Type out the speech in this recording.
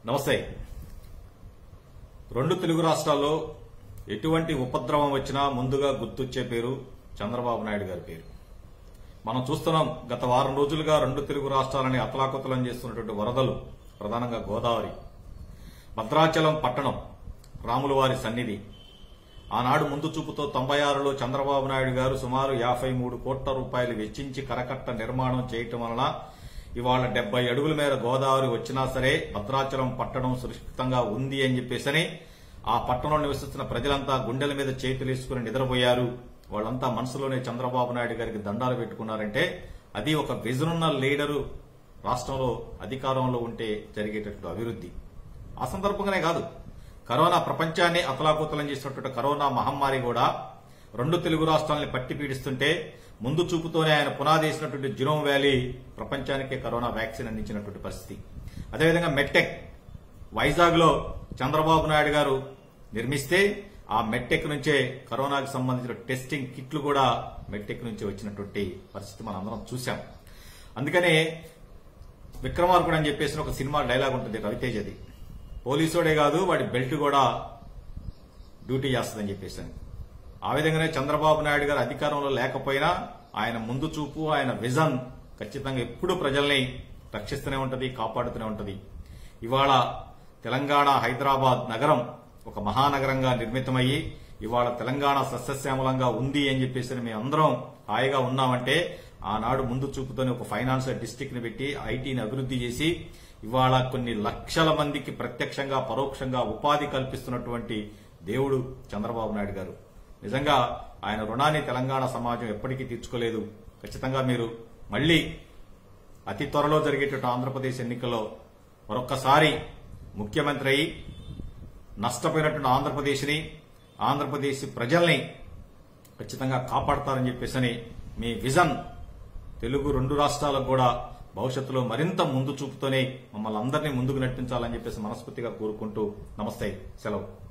నమస్తే. రెండు తెలుగు రాష్ట్రాల్లో ఎటువంటి ఉపద్రవం వచ్చినా ముందుగా గుర్తొచ్చే పేరు చంద్రబాబు నాయుడు గారి పేరు. మనం చూస్తున్నాం, గత వారం రోజులుగా రెండు తెలుగు రాష్ట్రాలని అతలాకుతలం చేస్తున్నటువంటి వరదలు, ప్రధానంగా గోదావరి, భద్రాచలం పట్టణం, రాములవారి సన్నిధి. ఆనాడు ముందు చూపుతో 96లో చంద్రబాబు నాయుడు గారు సుమారు 53 కోట్ల రూపాయలు వెచ్చించి కరకట్ట నిర్మాణం చేయటం వలన ఇవాళ 70 అడుగుల మేర గోదావరి వచ్చినా సరే భద్రాచలం పట్టణం సురక్షితంగా ఉంది అని చెప్పేసని ఆ పట్టణంలో నివసిస్తున్న ప్రజలంతా గుండెల మీద చేతులేసుకుని నిద్రపోయారు. వాళ్ళంతా మనసులోనే చంద్రబాబు నాయుడు గారికి దండాలు పెట్టుకున్నారంటే అది ఒక విజనున్న లీడరు రాష్ట్రంలో అధికారంలో ఉంటే జరిగేటటువంటి అభివృద్ధి. ఆ సందర్భంగానే కాదు, కరోనా ప్రపంచాన్ని అతలాకుతలం చేసినటువంటి కరోనా మహమ్మారి కూడా రెండు తెలుగు రాష్ట్రాలని పట్టి పీడిస్తుంటే ముందు చూపుతోనే ఆయన పునాదేసినటువంటి జినోమ్ వ్యాలీ ప్రపంచానికే కరోనా వ్యాక్సిన్ అందించినటువంటి పరిస్థితి. అదేవిధంగా మెట్టెక్ వైజాగ్ లో చంద్రబాబు నాయుడు గారు నిర్మిస్తే ఆ మెట్టెక్ నుంచే కరోనాకి సంబంధించిన టెస్టింగ్ కిట్లు కూడా మెట్టెక్ నుంచి వచ్చినటువంటి పరిస్థితి మనం అందరం చూశాం. అందుకనే విక్రమార్కుడు అని చెప్పేసి ఒక సినిమా డైలాగ్ ఉంటుంది రవితేజది, పోలీసోడే కాదు వాడి బెల్ట్ కూడా డ్యూటీ చేస్తుందని చెప్పేసి. ఆ విధంగానే చంద్రబాబు నాయుడు గారు అధికారంలో లేకపోయినా ఆయన ముందు చూపు, ఆయన విజన్ ఖచ్చితంగా ఎప్పుడూ ప్రజల్ని రక్షిస్తూనే ఉంటది, కాపాడుతూనే ఉంటది. ఇవాళ తెలంగాణ హైదరాబాద్ నగరం ఒక మహానగరంగా నిర్మితమయ్యి ఇవాళ తెలంగాణ సస్యశ్యామలంగా ఉంది అని చెప్పేసి మేము అందరం హాయిగా ఉన్నామంటే ఆనాడు ముందు చూపుతోనే ఒక ఫైనాన్షియల్ డిస్ట్రిక్ట్ ని పెట్టి ఐటీని అభివృద్ధి చేసి ఇవాళ కొన్ని లక్షల మందికి ప్రత్యక్షంగా పరోక్షంగా ఉపాధి కల్పిస్తున్నటువంటి దేవుడు చంద్రబాబు నాయుడు గారు. నిజంగా ఆయన రుణాన్ని తెలంగాణ సమాజం ఎప్పటికీ తీర్చుకోలేదు. ఖచ్చితంగా మీరు మళ్లీ అతి త్వరలో జరిగేటటువంటి ఆంధ్రప్రదేశ్ ఎన్నికల్లో మరొక్కసారి ముఖ్యమంత్రి అయి నష్టపోయినటువంటి ఆంధ్రప్రదేశ్ ప్రజల్ని ఖచ్చితంగా కాపాడతారని చెప్పేసి మీ విజన్ తెలుగు రెండు రాష్ట్రాలకు కూడా భవిష్యత్తులో మరింత ముందు చూపుతోనే మమ్మల్ని అందరినీ ముందుకు నడిపించాలని చెప్పేసి మనస్ఫూర్తిగా కోరుకుంటూ నమస్తే, సెలవు.